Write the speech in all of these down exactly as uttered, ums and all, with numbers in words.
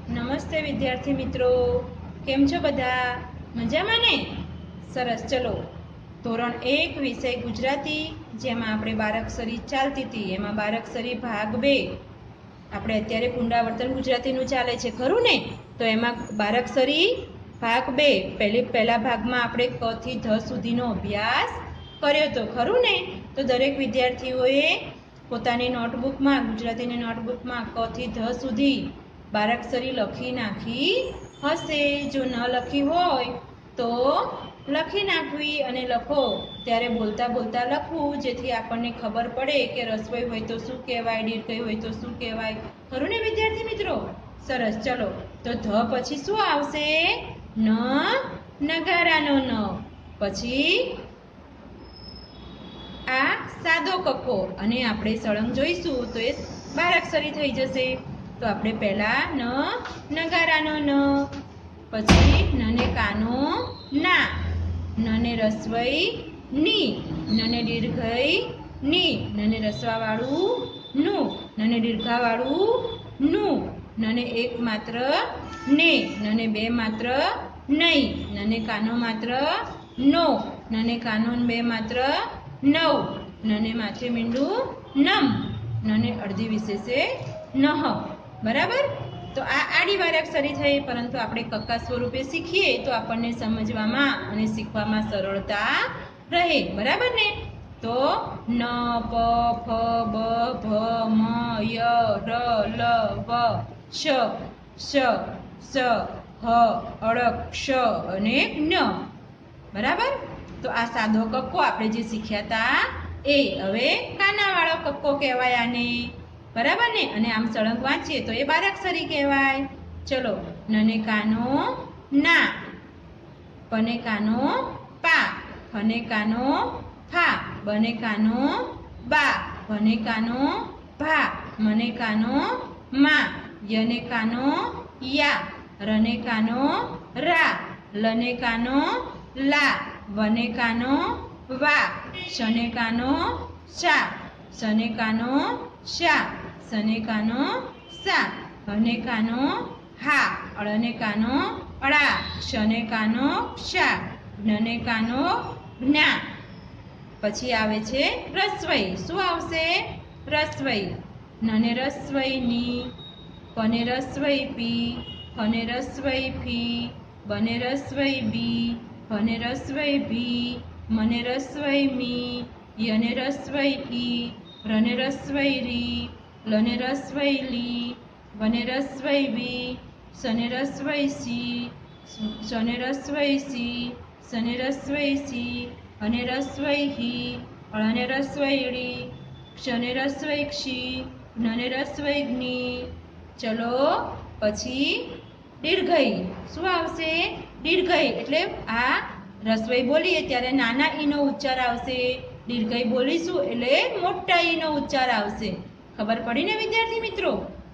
નમસ્તે વિદ્યાર્થી મિત્રો, કેમ છો બધા? મજામાં ને? સરસ. ચલો, ધોરણ એક વિષય ગુજરાતી, જેમાં આપણે બારાક્ષરી ચાલતી હતી, એમાં બારાક્ષરી ભાગ બે. આપણે અત્યારે પુનરાવર્તન ગુજરાતીનું ચાલે છે, ખરું ને? તો એમાં બારાક્ષરી ભાગ બે, પહેલી પહેલા ભાગમાં આપણે ક થી ધ સુધીનો અભ્યાસ કર્યો તો, ખરું ને? તો દરેક વિદ્યાર્થીઓએ પોતાની નોટબુકમાં, ગુજરાતીની નોટબુકમાં ક થી ધ સુધી બારાક્ષરી લખી નાખી હશે. જો ન લખી હોય તો લખી નાખવી, અને લખો ત્યારે બોલતા બોલતા લખવું, જેથી આપણને ખબર પડે કે રસોઈ હોય તો શું કહેવાય, દીર્ઘઈ હોય તો શું કહેવાય, ખરું ને વિદ્યાર્થી મિત્રો? સરસ. ચલો, તો ધ પછી શું આવશે? ન, નગારાનો ન. પછી આ સાદો કક્કો, અને આપણે સળંગ જોઈશું તો એ બારાક્ષરી થઈ જશે. તો આપણે પહેલા ન, નગારાનો ન, પછી નને કાનો ના, નને રસવઈ ની, નને દીર્ઘઈ ની, નને રસવાવાળું નું, નને દીર્ઘાવાળું નું, નને એક માત્ર ને, નને બે માત્ર નહીં, નને કાનો માત્ર નો, નને કાનો બે માત્ર નવ, નને માથે મીંડું નમ, નને અડધી વિશેષે નહ. બરાબર? તો આ આડી બારાક્ષરી થઈ, પરંતુ આપણે કક્કા સ્વરૂપે શીખીએ તો આપણને સમજવામાં અને શીખવામાં સરળતા રહે. બરાબર ને? તો ન, પ, ફ, બ, ભ, મ, ય, ર, લ, વ, શ, શ, સ, હ, અળક, ક્ષ અને જ્ઞ. બરાબર? તો આ સાદો કક્કો આપણે જે શીખ્યા હતા એ. હવે કાનાવાળો કક્કો કહેવાય આને. બરાબર ને? અને આમ સળંગ વાંચીએ તો એ બારાક્ષરી કહેવાય. ચલો, નને કાનો ના, પને કાનો પા, ફને કાનો ફા, બને કાનો બા, ભને કાનો ભા, મને કાનો મા, યને કાનો યા, રને કાનો રા, લને કાનો લા, વને કાનો વા, શને કાનો શા, સને કાનો શા, સને કાનો સા, હને કાનો હા, અળને કાનો અળા, ક્ષને કાનો ક્ષા, જ્ઞને કાનો જ્ઞા. પછી આવે છે રસવઈ. શું આવશે? રસવઈ. નને રસવઈ ની, પને રસવઈ પી, ફને રસવઈ ફી, બને રસવઈ બી, ભને રસવઈ ભી, મને રસવઈ મી, યને રસવઈ ઈ, રને રસવઈ રી, લને રસવઈ લી, વને રસવઈ વી, સને રસવઈ સી, શને રસવઈ સી, સને રસવઈ સી, અને રસવઈ હી, અળને રસવઈ ળી, ક્ષને રસવઈ ક્ષી, જ્ઞને રસવઈ જ્ઞી. ચલો, પછી દીર્ઘઈ. શું આવશે? દીર્ઘઈ એટલે આ રસવઈ બોલીએ ત્યારે નાના ઈનો ઉચ્ચાર આવશે, દીર્ઘઈ બોલીશું એટલે મોટા ઈનો ઉચ્ચાર આવશે. ખબર પડી ને વિદ્યાર્થી મિત્રો?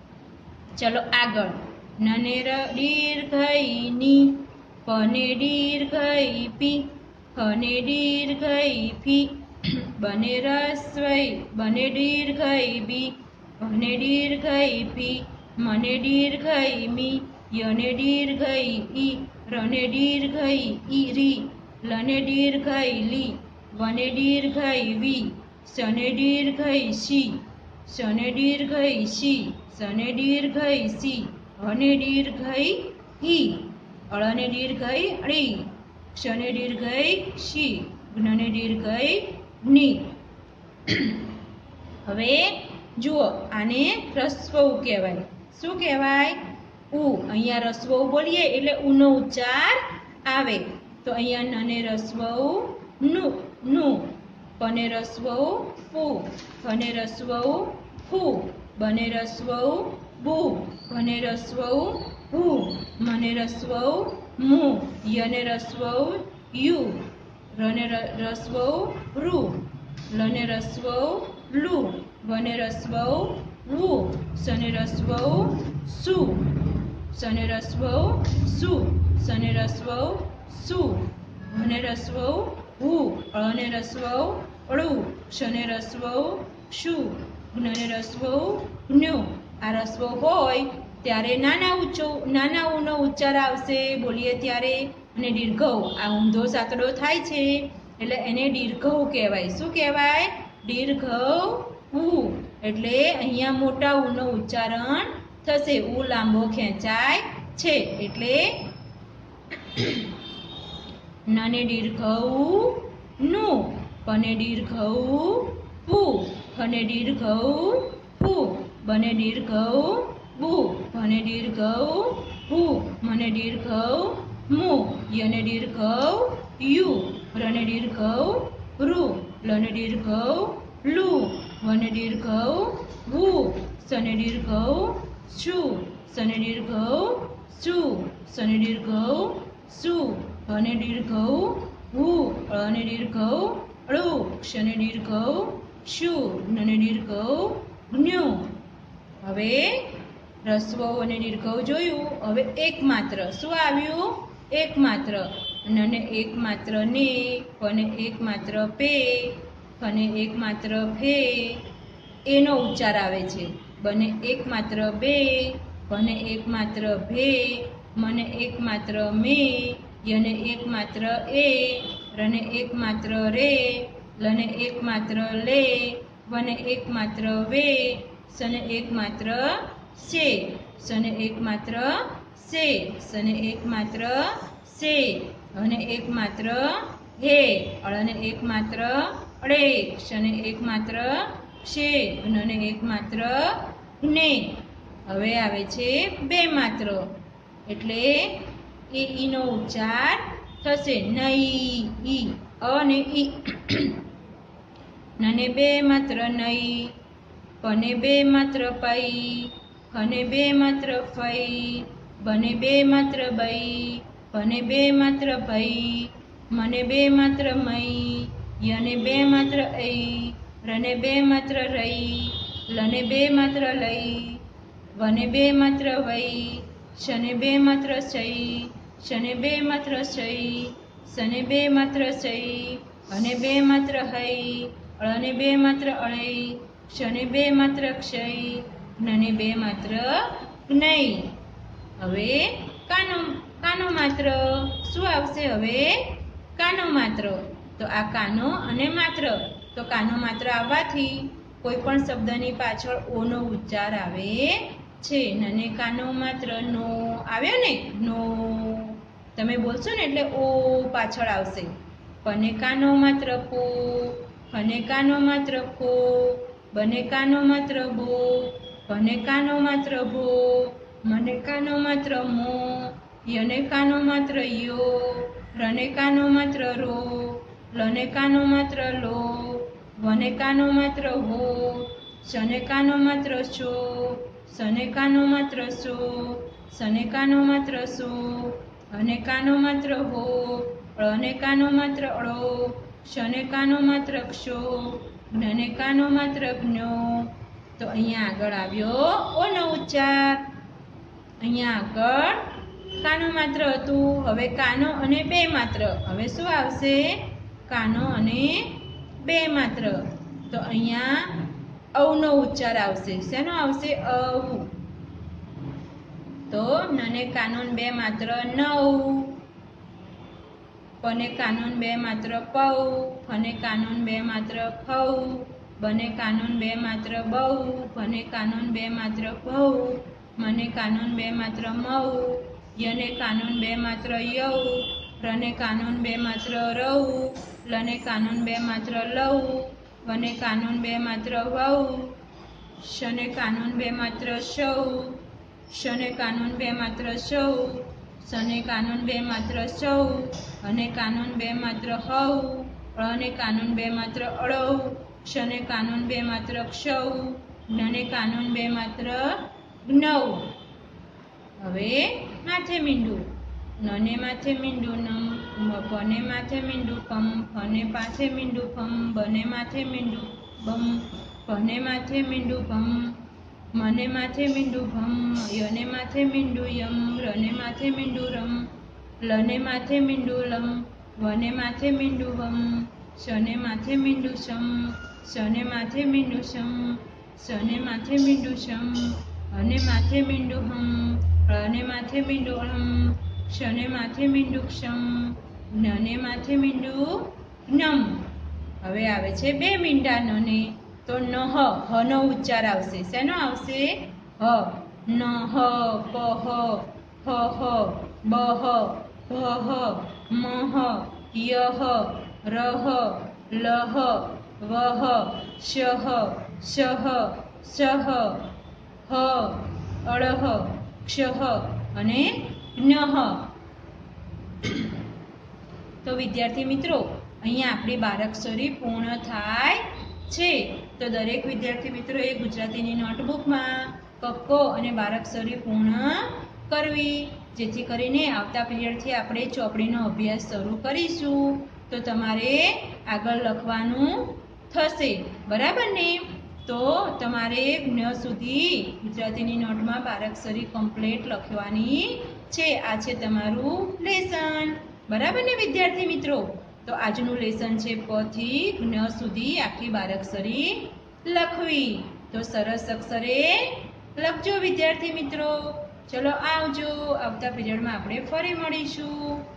ચલો આગળ. નને દીર્ઘઈ ની, પને દીર્ઘઈ પી, ફને દીર્ઘઈ ફી, બને રસવઈ, બને દીર્ઘઈ બી, ભને દીર્ઘઈ ભી, મને દીર્ઘઈ મી, યને દીર્ઘઈ ઈ, રને દીર્ઘઈ ઈ રી, લને દીર્ઘઈ લી, વને દીર્ઘઈ વી, સને દીર્ઘઈ શી, શને દીર્ઘઈ શી, સને દીર્ઘઈ સી, હને દીર્ઘઈ હી, અળને દીર્ઘઈ ળી, ક્ષને દીર્ઘઈ શી, જ્ઞને દીર્ઘઈ જ્ઞી. હવે જુઓ, આને રસ્વઉ કહેવાય. શું કહેવાય? ઉ. અહીંયા રસ્વઉ બોલીએ એટલે ઉનો ઉચ્ચાર આવે. તો અહીંયા નને રસ્વઉ નું નું, પને રસ્વઉ ફૂ, ફને રસ્વઉ ફૂ, બને રસ્વઉ બુ, ભને રસ્વઉ ભૂ, મને રસ્વઉ મું, યને રસ્વઉ યુ, રને રસ્વઉ રૂ, લને રસ્વઉ લુ, વને રસ્વઉ વુ, સને રસ્વઉ સુ, સને રસ્વઉ સુ, સને રસ્વઉ સુ, ભને રસ્વઉ હુ, અળને રસ્વઉ અળુ, ક્ષને રસ્વઉ ક્ષુ, જ્ઞને રસ્વઉ જ્ઞુ. આ રસ્વો હોય ત્યારે નાના ઉચ્ચો નાના ઉનો ઉચ્ચાર આવશે બોલીએ ત્યારે. અને દીર્ઘ આ ઊંધો સાતડો થાય છે એટલે એને દીર્ઘ કહેવાય. શું કહેવાય? દીર્ઘ ઉ. એટલે અહીંયા મોટા ઉનો ઉચ્ચારણ થશે. ઉ લાંબો ખેંચાય છે એટલે નને દીર્ઘ ઉ નું, પને દીર્ઘ ઉ પુ, ફને દીર્ઘ ઉ પુ, બને દીર્ઘ ઉ બુ, ભને દીર્ઘ ઉ ભુ, મને દીર્ઘ ઉ મુ, યને દીર્ઘ ઉ યુ, રને દીર્ઘ ઉ રુ, લને દીર્ઘ ઉ લુ, વને દીર્ઘ ઉ વુ, સને દીર્ઘ ઉ સુ, સને દીર્ઘ ઉ સુ, સને દીર્ઘ ઉ સુ, હને દીર્ઘ ઉ હુ, અને દીર્ઘ ઉ ળુ, ક્ષને દીર્ઘ ઉ શુ, નને દીર્ઘ ઉ જ્ઞુ. હવે રસ્વ અને દીર્ઘ જોયું. હવે એક માત્ર. શું આવ્યું? એક માત્ર. નને એક માત્ર ને, પને એક માત્ર પે, ફને એક માત્ર ફે, એનો ઉચ્ચાર આવે છે. બને એક માત્ર બે, ભને એક માત્ર ભે, મને એક માત્ર મે, યને એક માત્ર એ, રને એક માત્ર રે, લને એક માત્ર લે, વને એક માત્ર વે, સને એક માત્ર સે, સને એક માત્ર સે, સને એક માત્ર સે, અને એક માત્ર હે, અળને એક માત્ર અળે, ક્ષને એક માત્ર ક્ષે, નને એક માત્ર જ્ઞે. હવે આવે છે બે માત્ર. એટલે એ ઈનો ઉચ્ચાર થશે નઈ ઈ. અને ઈ. નને બે માત્ર નઈ, પને બે માત્ર પઈ, ફને બે માત્ર ફઈ, બને બે માત્ર બઈ, ભને બે માત્ર ભઈ, મને બે માત્ર મઈ, યને બે માત્ર ઐ, રને બે માત્ર રઈ, લને બે માત્ર લઈ, વને બે માત્ર વઈ, શને બે માત્ર સઈ, શને બે માત્ર સઈ, સને બે માત્ર સઈ, અને બે માત્ર હઈ, અળને બે માત્ર અળઈ, ક્ષને બે માત્ર ક્ષય, જ્ઞને બે માત્ર જ્ઞય. હવે કાનો કાનો માત્ર. શું આવશે હવે? કાનો માત્ર. તો આ કાનો અને માત્ર. તો કાનો માત્ર આવવાથી કોઈ પણ શબ્દની પાછળ ઓનો ઉચ્ચાર આવે છે. નને કાનો માત્ર નો આવ્યો ને, નો તમે બોલશો ને એટલે ઓ પાછળ આવશે. પને કાનો માત્ર પો, ફને કાનો માત્ર ફો, બને કાનો માત્ર ભો, ભને કાનો માત્ર ભો, મને કાનો માત્ર મો, યને કાનો માત્ર યો, રને કાનો માત્ર રો, લને કાનો માત્ર લો, વને કાનો માત્ર હો, શને કાનો માત્ર શો, સને કાનો માત્ર સો, સને કાનો માત્ર સો, અને કાનો માત્ર હો, અળને કાનો માત્ર અળો, ક્ષને કાનો માત્ર ક્ષો, જ્ઞને કાનો માત્ર જ્ઞો. તો અહીંયા આગળ આવ્યો ઓનો ઉચ્ચાર. અહીંયા આગળ કાનો માત્ર હતું. હવે કાનો અને બે માત્ર. હવે શું આવશે? કાનો અને બે માત્ર. તો અહીંયા અવનો ઉચ્ચાર આવશે. શેનો આવશે? અવ. તો નને કાનૂન બે માત્ર નવ, પને કાનૂન બે માત્ર પૌ, ફને કાનૂન બે માત્ર ફૌ, બને કાનૂન બે માત્ર બહુ, ભને કાનૂન બે માત્ર ભૌ, મને કાનૂન બે માત્ર મૌ, યને કાનૂન બે માત્ર યૌ, રને કાનૂન બે માત્ર રૌ, લને કાનૂન બે માત્ર લૌ, વને કાનૂન બે માત્ર વૌ, શને કાનૂન બે માત્ર શૌ, શને કાનૂન બે માત્ર શૌ, સને કાનૂન બે માત્ર સૌ, અને કાનૂન બે માત્ર હૌ, અળને કાનૂન બે માત્ર અળૌ, ક્ષને કાનૂન બે માત્ર ક્ષૌ, જ્ઞને કાનૂન બે માત્ર જ્ઞૌ. હવે માથે મીંડું. નને માથે મીંડું નમ, પને માથે મીંડું પમ, ફને પાથે મીંડું ફમ, બને માથે મીંડું બમ, ભને માથે મીંડું ભમ, મને માથે મીંડું ભમ, યને માથે મીંડું યમ, રને માથે મીંડું રમ, લને માથે મીંડું લમ, વને માથે મીંડું વમ, શને માથે મીંડું શમ, શને માથે મીંડું શમ, શને માથે મીંડું શમ, અને માથે મીંડું હમ, અને માથે મીંડું હમ, ક્ષને માથે મીંડું ક્ષમ, નને માથે મીંડું નમ. હવે આવે છે બે મીંડા નને, તો નહ, હનો ઉચ્ચાર આવશે. શેનો આવશે? હ. નહ, પહ, ફહ, બહ, ભહ, મહ, યહ, રહ, લહ, વહ, શહ, શહ, સહ, હ, અળહ, ક્ષહ અને નહ. તો વિદ્યાર્થી મિત્રો, અહીંયા આપણી બારાક્ષરી પૂર્ણ થાય છે. તો દરેક વિદ્યાર્થી મિત્રોએ ગુજરાતીની નોટબુકમાં કક્કો અને બારાક્ષરી પૂર્ણ કરવી, જેથી કરીને આવતા પીરિયડથી આપણે ચોપડીનો અભ્યાસ શરૂ કરીશું તો તમારે આગળ લખવાનું થશે. બરાબર ને? તો તમારે જ્ઞ સુધી ગુજરાતીની નોટમાં બારાક્ષરી કમ્પ્લીટ લખવાની છે. આ છે તમારું લેસન. બરાબર ને વિદ્યાર્થી મિત્રો? તો આજનું લેસન છે પ થી જ્ઞ સુધી આખી બારાક્ષરી લખવી. તો સરસ અક્ષરે લખજો વિદ્યાર્થી મિત્રો. ચલો આવજો. આવતા પીરિયડમાં આપણે ફરી મળીશું.